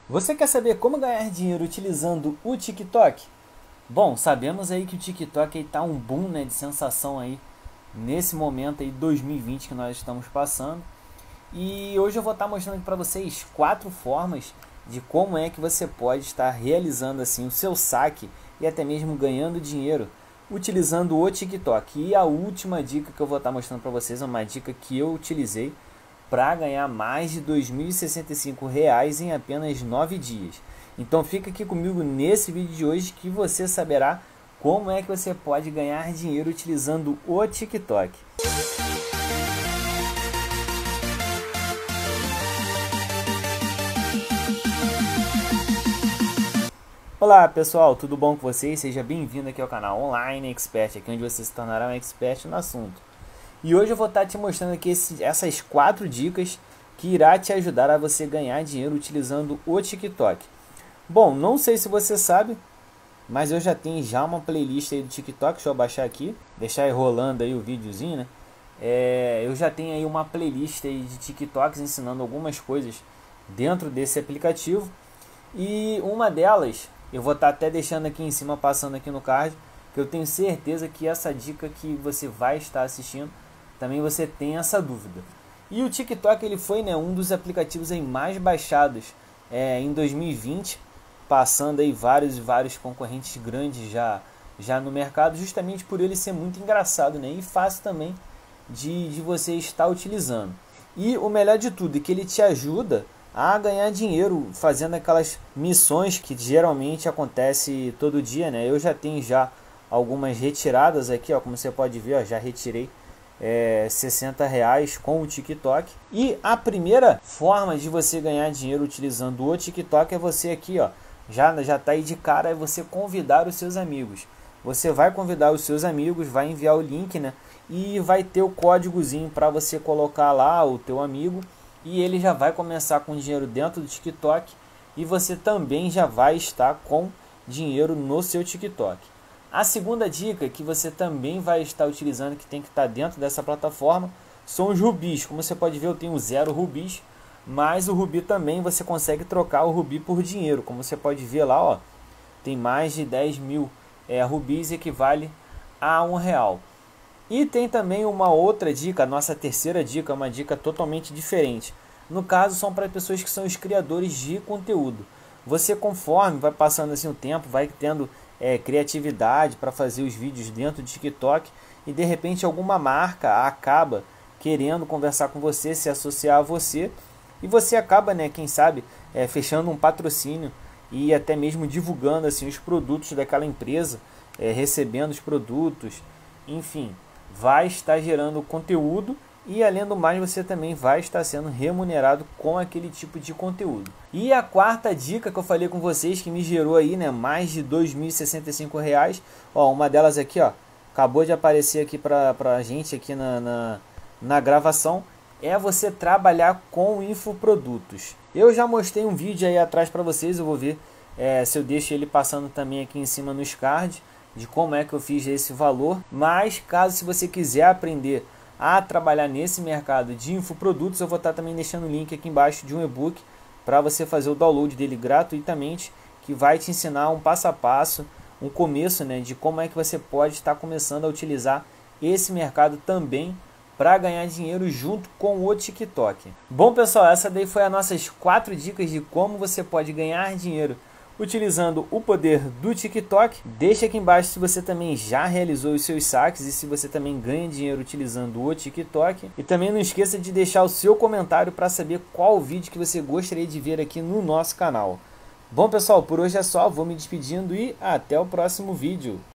Você quer saber como ganhar dinheiro utilizando o TikTok? Bom, sabemos aí que o TikTok está um boom, né, de sensação aí nesse momento aí 2020 que nós estamos passando. E hoje eu vou estar mostrando para vocês 4 formas de como é que você pode estar realizando assim o seu saque e até mesmo ganhando dinheiro utilizando o TikTok. E a última dica que eu vou estar mostrando para vocês é uma dica que eu utilizei para ganhar mais de R$ 2.065 em apenas 9 dias. Então fica aqui comigo nesse vídeo de hoje que você saberá como é que você pode ganhar dinheiro utilizando o TikTok. Olá pessoal, tudo bom com vocês? Seja bem-vindo aqui ao canal Online Expert, aqui onde você se tornará um expert no assunto. E hoje eu vou estar te mostrando aqui essas 4 dicas que irá te ajudar a você ganhar dinheiro utilizando o TikTok. Bom, não sei se você sabe, mas eu já tenho uma playlist aí do TikTok. Deixa eu baixar aqui, deixar aí rolando aí o videozinho, né? Eu já tenho aí uma playlist aí de TikToks ensinando algumas coisas dentro desse aplicativo. E uma delas, eu vou estar até deixando aqui em cima, passando aqui no card, que eu tenho certeza que essa dica que você vai estar assistindo, também você tem essa dúvida. E o TikTok ele foi, né, um dos aplicativos aí mais baixados em 2020, passando aí vários concorrentes grandes já no mercado, justamente por ele ser muito engraçado, né, e fácil também de você estar utilizando. E o melhor de tudo é que ele te ajuda a ganhar dinheiro fazendo aquelas missões que geralmente acontece todo dia, né? Eu já tenho algumas retiradas aqui, ó, como você pode ver, ó, já retirei R$ 60 com o TikTok. E a primeira forma de você ganhar dinheiro utilizando o TikTok é você aqui, ó, já tá aí de cara, é você convidar os seus amigos. Você vai convidar os seus amigos, vai enviar o link, né? E vai ter o códigozinho para você colocar lá o teu amigo e ele já vai começar com dinheiro dentro do TikTok e você também já vai estar com dinheiro no seu TikTok. A segunda dica que você também vai estar utilizando, que tem que estar dentro dessa plataforma, são os rubis. Como você pode ver, eu tenho 0 rubis, mas o rubi também você consegue trocar o rubi por dinheiro. Como você pode ver lá, ó, tem mais de 10.000 rubis, equivale a R$ 1. E tem também uma outra dica, a nossa terceira dica, uma dica totalmente diferente. No caso, são para pessoas que são os criadores de conteúdo. Você, conforme vai passando assim o tempo, vai tendo criatividade para fazer os vídeos dentro do TikTok e de repente alguma marca acaba querendo conversar com você, se associar a você e você acaba, né, quem sabe, fechando um patrocínio e até mesmo divulgando assim os produtos daquela empresa, recebendo os produtos, enfim, vai estar gerando conteúdo e além do mais você também vai estar sendo remunerado com aquele tipo de conteúdo. E a quarta dica que eu falei com vocês que me gerou aí, né, mais de R$ 2.065, ó, uma delas aqui, ó, acabou de aparecer aqui pra gente aqui na gravação, é você trabalhar com infoprodutos. Eu já mostrei um vídeo aí atrás para vocês, eu vou ver se eu deixo ele passando também aqui em cima nos cards, de como é que eu fiz esse valor, mas caso se você quiser aprender a trabalhar nesse mercado de infoprodutos, eu vou estar também deixando o link aqui embaixo de um e-book para você fazer o download dele gratuitamente, que vai te ensinar um passo a passo, um começo, né, de como é que você pode estar começando a utilizar esse mercado também para ganhar dinheiro junto com o TikTok. Bom pessoal, essa daí foi as nossas 4 dicas de como você pode ganhar dinheiro utilizando o poder do TikTok. Deixa aqui embaixo se você também já realizou os seus saques e se você também ganha dinheiro utilizando o TikTok. E também não esqueça de deixar o seu comentário para saber qual vídeo que você gostaria de ver aqui no nosso canal. Bom pessoal, por hoje é só, vou me despedindo e até o próximo vídeo.